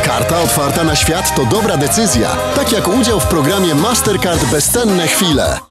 Karta otwarta na świat to dobra decyzja, tak jak udział w programie Mastercard Bezcenne Chwile.